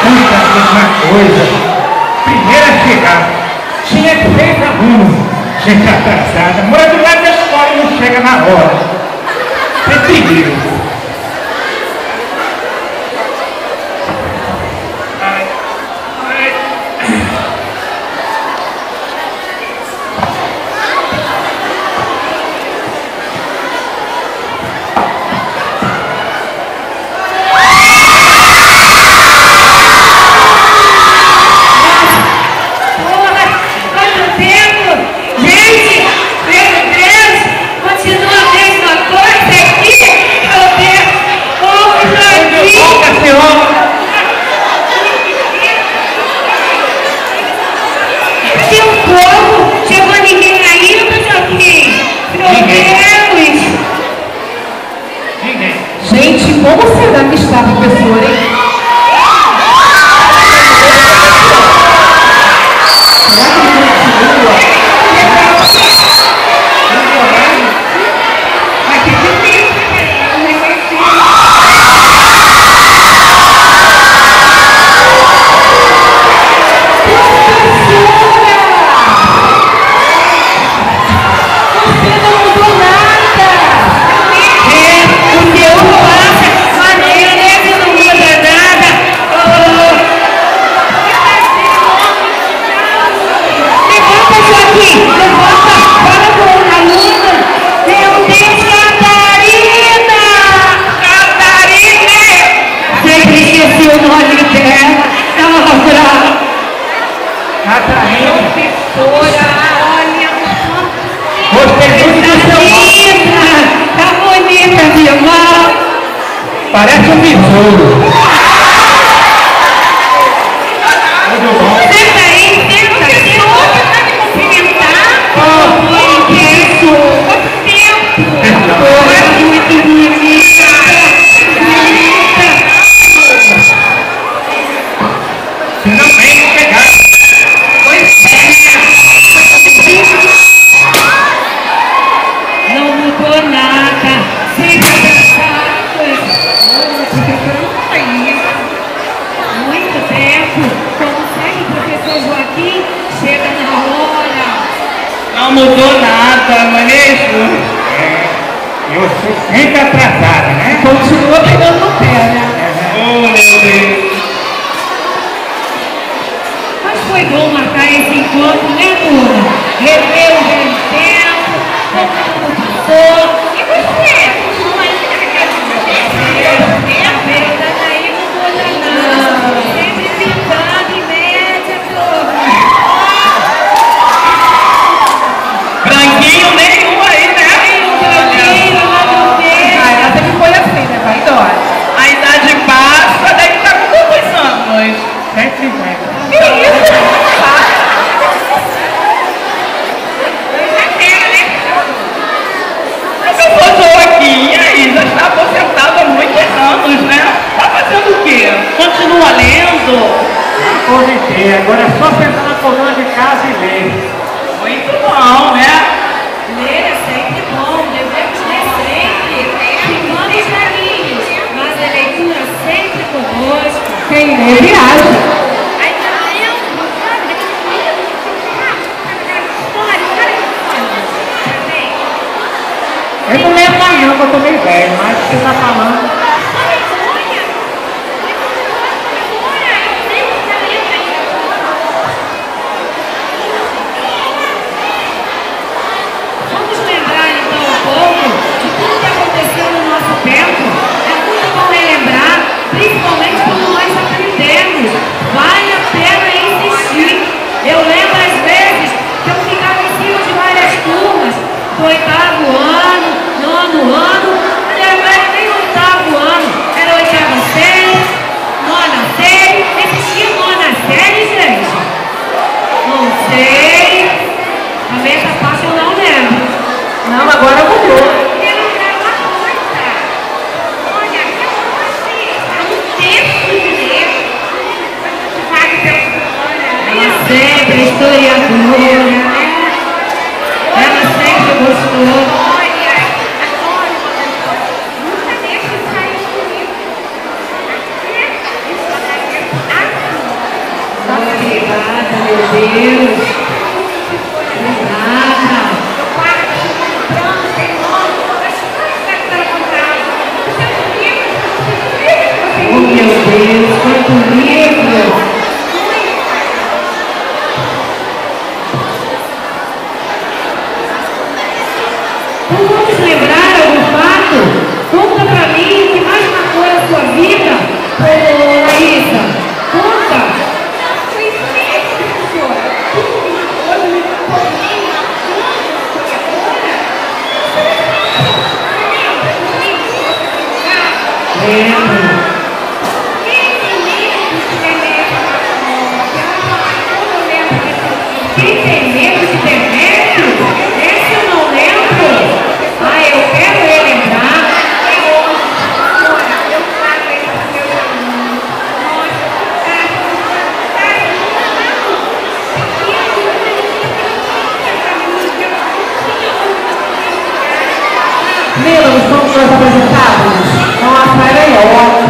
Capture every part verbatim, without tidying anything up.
muita mesma coisa. Primeiro a chegar, tinha três alunos, chega atrasada, mora do lado da escola e não chega na hora. É terrível. Gente, como será que está a professora, hein? Será que ele continua? Vai ter que vir, parece um besouro. Senta aí, senta aí. Você tá me cumprimentar? Oh, que isso? Quanto tempo? Porra, muito bonita. Finalmente chegaram. Pois é. Não mudou nada. Sempre muito tempo, como sempre, o professor Joaquim chega na hora. Não mudou nada, não é mesmo? É, eu sou sempre atrasada, né? Continua pegando no pé, né? Oh, meu Deus. Mas foi bom marcar esse encontro, né, Dona? Rever o velho tempo, como tudo passou. E você? Não ainda naquela de é a verdade aí, não muda nada. Sempre pintando em média, Branquinho nenhum aí, né? nenhum branquinho lá no meio. Ah, ela sempre foi assim, né? Vai embora. A idade passa, daí tá com quantos anos? cento e cinquenta. Que isso? Professor aqui, e aí? Já está aposentado há muitos anos, né? Tá fazendo o quê? Continua lendo? Aposentei, agora é só sentar na coluna de casa e ler. Muito bom, né? Ler é sempre bom, devemos ler sempre. Ficamos velhinhos, mas a leitura sempre conosco. Quem lê, viaja. Eu não lembro mais não, que eu tô meio velho, mas você tá falando. Vamos lembrar então um pouco de tudo que aconteceu no nosso tempo. É muito bom relembrar, principalmente quando nós aprendemos. Vale a pena insistir. Eu lembro às vezes que eu ficava em cima de várias turmas, do oitavo ano, nono ano, não era nem oitavo ano, era oitava série, nona série. Existia nona série, gente? Não sei. Também essa parte eu não lembro. Não, agora mudou. Quero lembrar uma coisa. Olha, eu não assista um texto de ler. Sabe, professora? Ela sempre é historiadora, né? Ela sempre gostou. Olha, adoro, professor. Nunca deixe sair comigo. Aqui, Deus. Obrigada. Oh, meu Deus, quanto livro! Então vamos lembrar algum fato? Conta pra mim o que mais marcou a sua vida, ô Laísa. Conta! Lembro. Quem tem medo de Demétrio? Esse eu não lembro. Ah, eu quero relembrar. Mila, os pontos nós apresentados? Nossa, era ótimo.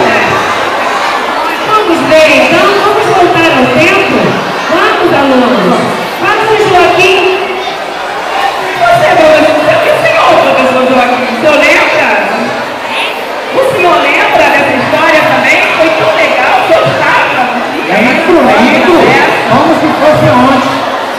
Vamos ver, então, vamos voltar ao tempo? Vamos, alunos. Vamos, Joaquim. Você, professor, o senhor, professor Joaquim, o senhor lembra? O senhor lembra dessa história também? Foi tão legal, o senhor estava. Lembro, lembro. Como se fosse ontem.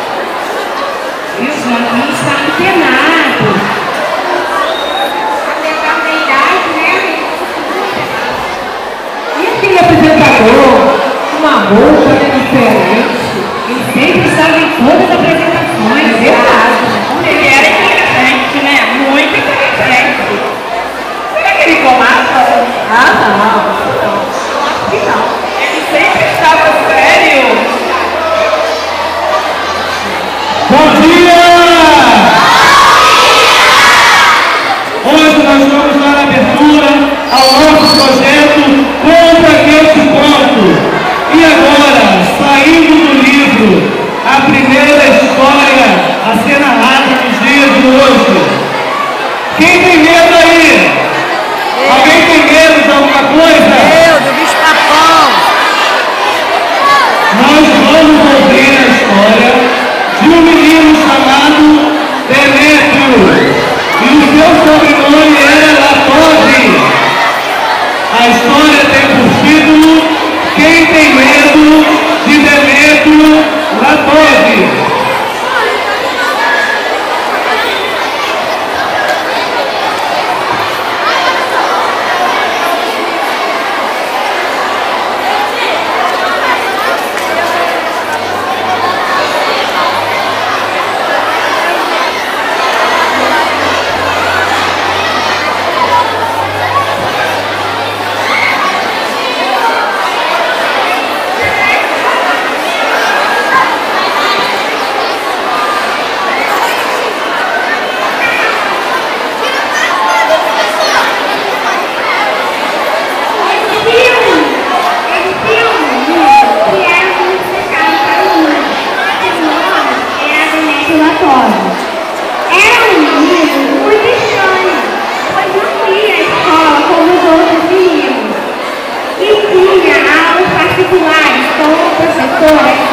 E o Joaquim está antenado. E aquele apresentador, uma roupa diferente. Ele sempre estava em todas as apresentações. É verdade. Ele era inteligente, né? Muito inteligente. Será que ele colava? Ah, não. Não. Acho que não. Ele sempre estava sério. Bom dia! Hoje nós vamos dar abertura ao nosso projeto Conta que eu te conto. E agora, saindo do livro, a primeira história a ser narrada nos dias de hoje. Quem tem medo aí? Alguém tem medo de alguma coisa? Eu, do bicho papão. Nós vamos ouvir a história de um menino chamado Demétrio. E o seu sobrenome era Latose. A história tem por título Quem tem medo de Demétrio Latose. Era um menino muito estranho, pois não ia à escola como os outros meninos. E tinha aulas particulares com o professor